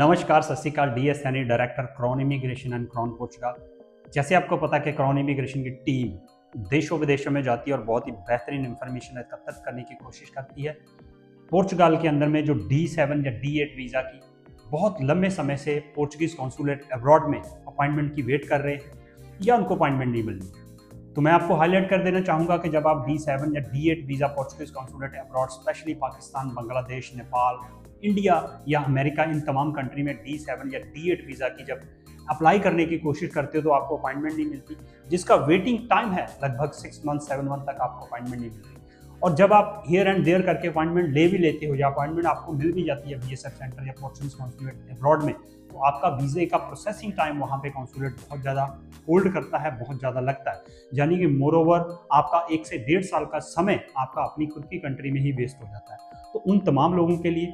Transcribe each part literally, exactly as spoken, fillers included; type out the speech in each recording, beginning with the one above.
नमस्कार, Sat Shri Akal. D S Saini, director Crown Immigration and Crown Portugal. जैसे आपको पता है कि क्राउन इमिग्रेशन की टीम देशों विदेशों में जाती है और बहुत ही बेहतरीन इंफॉर्मेशन एकत्रित करने की कोशिश करती है। पोर्चुगल के अंदर में जो डी सेवन या डी एट वीज़ा की बहुत लंबे समय से पोर्चुगीज कॉन्सुलेट अब्रॉड में अपॉइंटमेंट की वेट कर रहे हैं या उनको अपॉइंटमेंट नहीं मिल रही, तो मैं आपको हाईलाइट कर देना चाहूँगा कि जब आप डी सेवन या D eight visa Portuguese consulate abroad specially Pakistan, Bangladesh, Nepal, India या अमेरिका, इन तमाम कंट्री में डी सेवन या डी एट वीज़ा की जब अप्लाई करने की कोशिश करते हो तो आपको अपॉइंटमेंट नहीं मिलती, जिसका वेटिंग टाइम है लगभग सिक्स मंथ सेवन मंथ तक आपको अपॉइंटमेंट नहीं मिल रही। और जब आप हियर एंड देयर करके अपॉइंटमेंट ले भी लेते हो या अपॉइंटमेंट आपको मिल भी जाती है बी एस एफ सेंटर या पोर्चुगीज कॉन्सुलेट अब्रॉड में, तो आपका वीज़े का प्रोसेसिंग टाइम वहाँ पे कॉन्सुलेट बहुत ज़्यादा होल्ड करता है, बहुत ज़्यादा लगता है। यानी कि मोर ओवर आपका एक से डेढ़ साल का समय आपका अपनी खुद की कंट्री में ही वेस्ट हो जाता है। तो उन तमाम लोगों के लिए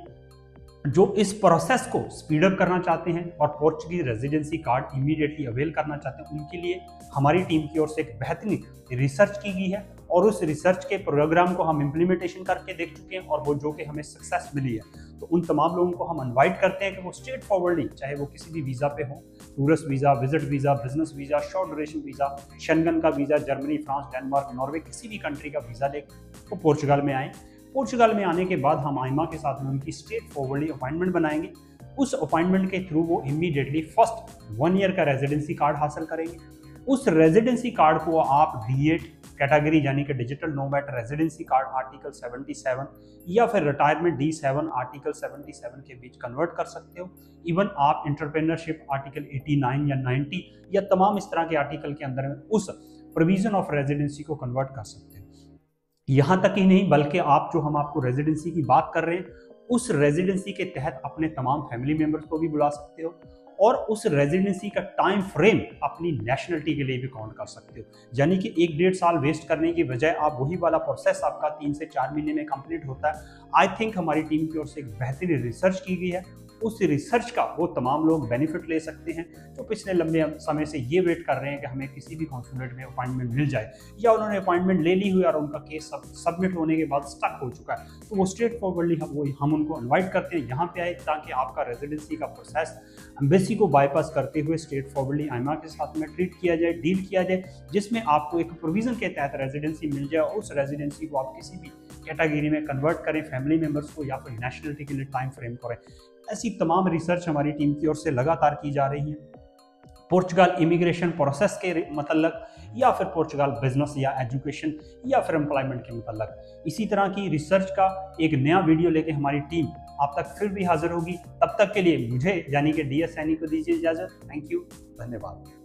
जो इस प्रोसेस को स्पीड अप करना चाहते हैं और Portuguese residency card immediately avail करना चाहते हैं, उनके लिए हमारी टीम की ओर से एक बेहतरीन रिसर्च की गई है और उस रिसर्च के प्रोग्राम को हम इम्प्लीमेंटेशन करके देख चुके हैं और वो जो कि हमें सक्सेस मिली है। तो उन तमाम लोगों को हम इनवाइट करते हैं कि वो स्ट्रेट फॉरवर्डली, चाहे वो किसी भी वीज़ा पे हो, tourist visa, visit visa, business visa, short duration visa, Schengen का visa, Germany, France, Denmark, Norway, किसी भी कंट्री का वीज़ा लेकर वो पोर्चुगल में आएँ। पोर्चुगल में आने के बाद हम आइमा के साथ में उनकी स्ट्रेट फॉरवर्डली अपॉइंटमेंट बनाएंगे। उस अपॉइंटमेंट के थ्रू वो इमीडिएटली फर्स्ट वन ईयर का रेजिडेंसी कार्ड हासिल करेंगे। उस रेजिडेंसी कार्ड को आप डी एट कैटेगरी यानी कि digital nomad residency card article seventy seven या फिर retirement D seven article seventy seven के बीच कन्वर्ट कर सकते हो। इवन आप एंटरप्रेन्योरशिप आर्टिकल एटी नाइन या नाइंटी या तमाम इस तरह के आर्टिकल के अंदर में उस प्रोविजन ऑफ रेजिडेंसी को कन्वर्ट कर सकते हो। यहाँ तक ही नहीं, बल्कि आप जो हम आपको रेजिडेंसी की बात कर रहे हैं, उस रेजिडेंसी के तहत अपने तमाम फैमिली मेंबर्स को भी बुला सकते हो और उस रेजिडेंसी का टाइम फ्रेम अपनी नेशनलिटी के लिए भी काउंट कर सकते हो। यानी कि एक डेढ़ साल वेस्ट करने की बजाय आप वही वाला प्रोसेस आपका तीन से चार महीने में कंप्लीट होता है। आई थिंक हमारी टीम की ओर से एक बेहतरीन रिसर्च की गई है। उस रिसर्च का वो तमाम लोग बेनिफिट ले सकते हैं जो पिछले लंबे समय से ये वेट कर रहे हैं कि हमें किसी भी कॉन्सुलेट में अपॉइंटमेंट मिल जाए या उन्होंने अपॉइंटमेंट ले ली हुई और उनका केस सब सबमिट होने के बाद स्टक हो चुका है। तो वो स्ट्रेट फॉरवर्डली हम वो हम उनको इनवाइट करते हैं यहाँ पे आए, ताकि आपका रेजिडेंसी का प्रोसेस एम्बेसी को बाईपास करते हुए स्ट्रेट फॉरवर्डली आइमा के साथ में ट्रीट किया जाए, डील किया जाए, जिसमें आपको एक प्रोविजन के तहत रेजिडेंसी मिल जाए और उस रेजिडेंसी को आप किसी भी कैटेगरी में कन्वर्ट करें, फैमिली मेम्बर्स को या फिर नेशनलिटी के लिए टाइम फ्रेम करें। ऐसी तमाम रिसर्च हमारी टीम की ओर से लगातार की जा रही है पोर्चुगल इमिग्रेशन प्रोसेस के मतलब या फिर पोर्चुगल बिजनेस या एजुकेशन या फिर एम्प्लॉयमेंट के मतलब। इसी तरह की रिसर्च का एक नया वीडियो लेके हमारी टीम आप तक फिर भी हाजिर होगी। तब तक के लिए मुझे यानी कि डी एस सैनी को दीजिए इजाजत। थैंक यू, धन्यवाद।